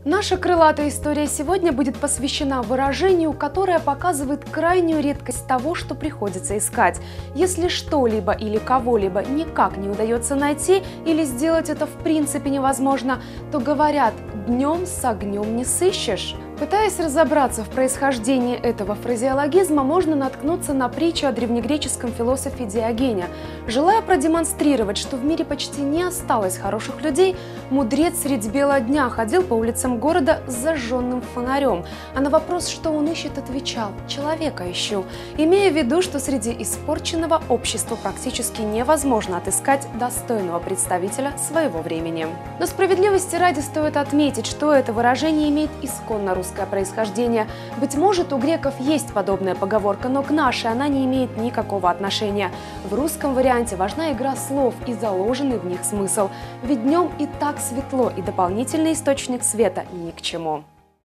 Наша крылатая история сегодня будет посвящена выражению, которое показывает крайнюю редкость того, что приходится искать. Если что-либо или кого-либо никак не удается найти или сделать это в принципе невозможно, то говорят: «Днем с огнем не сыщешь». Пытаясь разобраться в происхождении этого фразеологизма, можно наткнуться на притчу о древнегреческом философе Диогене. Желая продемонстрировать, что в мире почти не осталось хороших людей, мудрец средь бела дня ходил по улицам города с зажженным фонарем, а на вопрос, что он ищет, отвечал: «Человека ищу», имея в виду, что среди испорченного общества практически невозможно отыскать достойного представителя своего времени. Но справедливости ради стоит отметить, что это выражение имеет исконно русское происхождение. Быть может, у греков есть подобная поговорка, но к нашей она не имеет никакого отношения. В русском варианте важна игра слов и заложенный в них смысл. Ведь днем и так светло, и дополнительный источник света ни к чему.